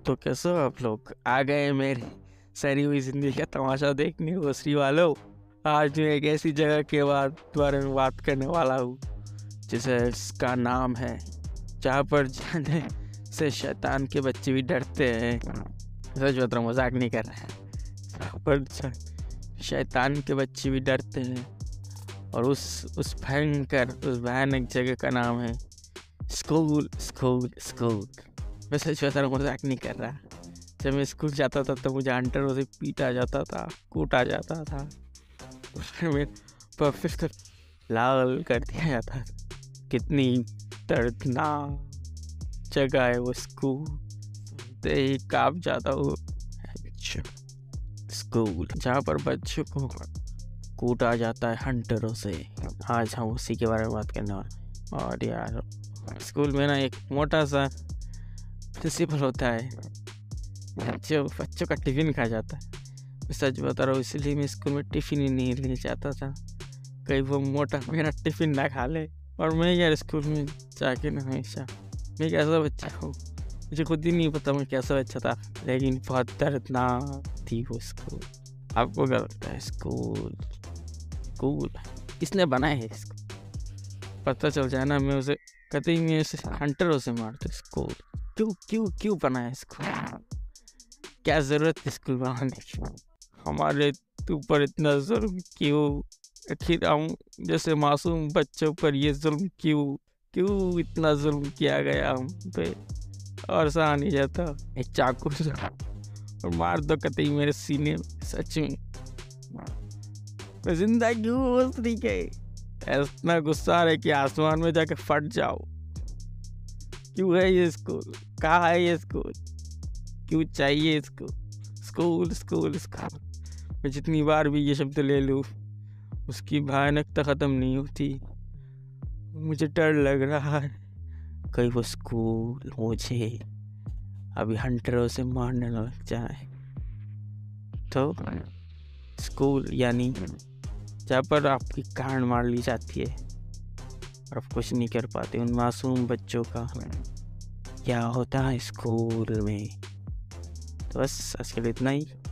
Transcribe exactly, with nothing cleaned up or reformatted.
तो कैसे हो आप लोग? आ गए मेरे सरी हुई जिंदगी का तमाशा देखने ओसरी वालों। आज मैं एक ऐसी जगह के बाद बारे में बात करने वाला हूँ जिसे इसका नाम है जहाँ पर जाने से शैतान के बच्चे भी डरते हैं। सच बता रहा, मजाक नहीं कर रहे हैं। जहाँ पर शैतान के बच्चे भी डरते हैं और उस उस भयंकर उस भयानक जगह का नाम है स्कूल स्कूल स्कूल। मैं सच बता रहा, मजाक नहीं कर रहा। जब मैं स्कूल जाता था तो मुझे हंटरों से पीटा जाता था, कूटा जाता था, मेरे परफेक्ट लाल कर दिया जाता था। कितनी दर्दनाक जगह है वो स्कूल, ते ही कांप जाता हूँ। स्कूल जहाँ पर बच्चों को कूटा जाता है हंटरों से। आज हम उसी के बारे में बात करने वाले। और यार, स्कूल में ना एक मोटा सा प्रिंसिपल होता है जो बच्चों का टिफिन खा जाता है। मैं सच बता रहा हूँ, इसलिए मैं स्कूल में टिफिन ही नहीं ले जाता था, कहीं वो मोटा मेरा टिफिन ना खा ले। और मैं यार स्कूल में जाके ना हमेशा मैं कैसा बच्चा हूँ, मुझे खुद ही नहीं पता मैं कैसा बच्चा था, लेकिन बहुत दर्दनाक थी वो स्कूल। आपको क्या लगता है स्कूल स्कूल किसने बनाया है इसको? पता चल जाए ना, मैं उसे कतई में उसे हंटरों से मारते। स्कूल क्यों क्यों क्यों बनाया स्कूल? क्या जरूरत है स्कूल बनाने की? हमारे ऊपर इतना जुल्म क्यों? आखिर हम जैसे मासूम बच्चों पर ये जुल्म क्यों क्यों इतना जुल्म किया गया हम पे? और सहा नहीं जाता, एक चाकू से और मार दो कतई मेरे सीने में। सच में मैं जिंदा क्यों उस तरीके? इतना गुस्सा है कि आसमान में जाके फट जाओ। क्यों है ये स्कूल? कहाँ है ये स्कूल? क्यों चाहिए इसको? School school school. मैं जितनी बार भी ये शब्द ले लूँ उसकी भयानकता ख़त्म नहीं होती। मुझे डर लग रहा है कहीं वो स्कूल मुझे अभी हंटरों से मारने लग जाए। तो स्कूल यानी जहाँ पर आपकी कान मार ली जाती है और आप कुछ नहीं कर पाते। उन मासूम बच्चों का क्या होता है स्कूल में। तो बस आज के लिए इतना ही।